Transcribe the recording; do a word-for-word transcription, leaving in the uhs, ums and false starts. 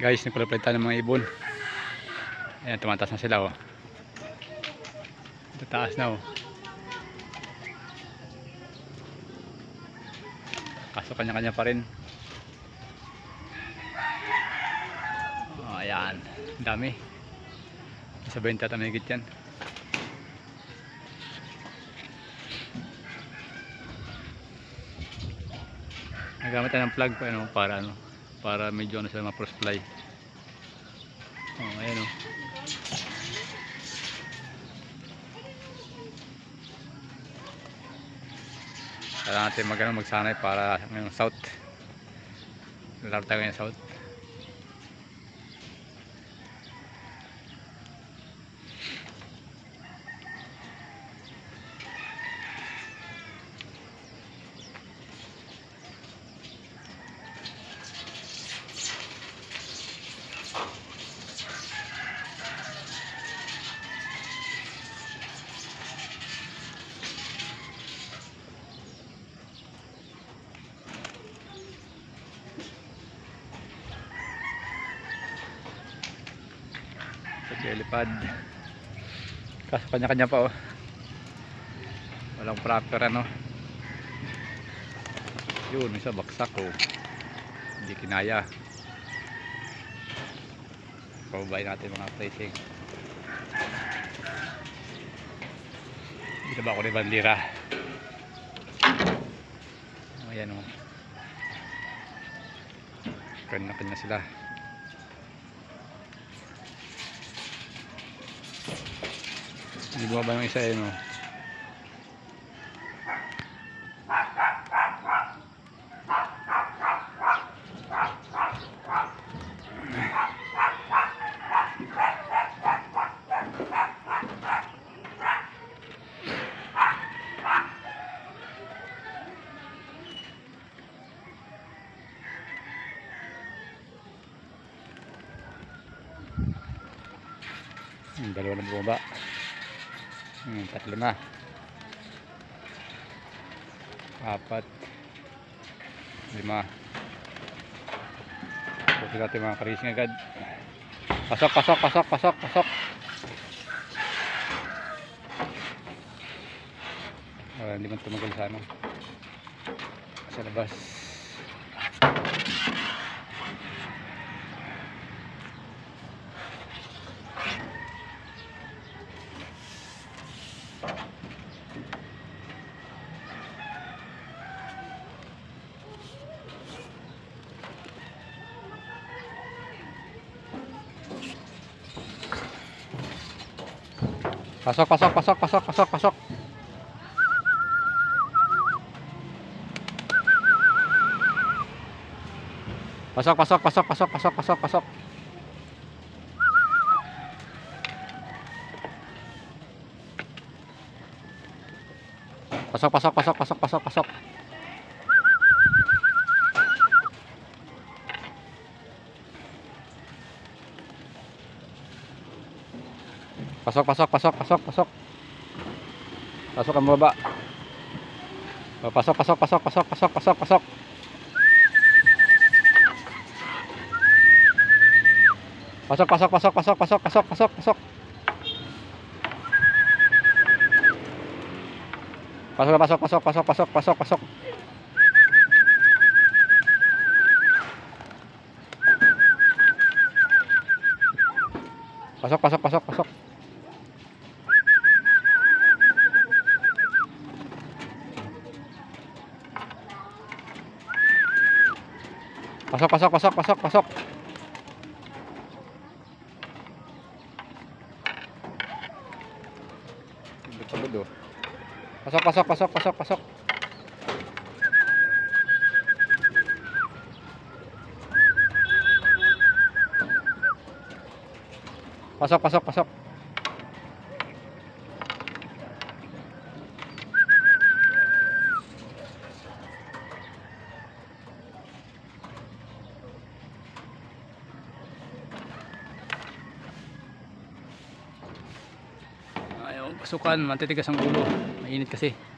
Guys, nagpapalitan ng mga ibon. Ayan, tumataas na sila oh. Tataas na oh. Kaso kanya-kanya pa rin. Oh, ayan, dami. Sa benta tamigit yan. Nagamit tayo ng plug pa, ano, para ano, para medyo ano sila ma-frost fly. Oh, ayan oh. Kailangan natin mag, ano, magsanay para ngayong south. Lalaro tayo ngayong south. Lipad. Kaso kanya-kanya pa oh. Walang proper ano. Yun, isa baksak oh. Hindi kinaya. Pababayin natin mga placing. Dito ba ako ni bandira? Ayan oh. Kanya-kanya sila. Hindi bumaba ng isa eh no. Hmm, dalawa na bumaba. Hmm, tatlo na. Apat. Lima. Pwede natin mga karising agad. Pasok, pasok, pasok, pasok, pasok. Uh, hindi man tumagal sa ano. Sa labas. Pasok, pasok, pasok, pasok, pasok, pasok. Pasok, pasok, pasok, pasok, pasok, pasok, pasok. Pasok, pasok, pasok, pasok, pasok, pasok. Pasok, pasok, pasok, pasok, pasok. Pasok ang baba. Pasok, pasok, pasok, pasok, pasok, pasok, pasok. Pasok, pasok, pasok, pasok, pasok, pasok, pasok, pasok. Pasok, pasok, pasok, pasok, pasok, pasok, pasok. Pasok, pasok, pasok, pasok. Pasok, pasok, pasok, pasok, pasok. Pasok, pasok, pasok, pasok, pasok. Pasok, pasok, pasok. Ayaw, pasukan, matitigas ang ulo. Mainit kasi.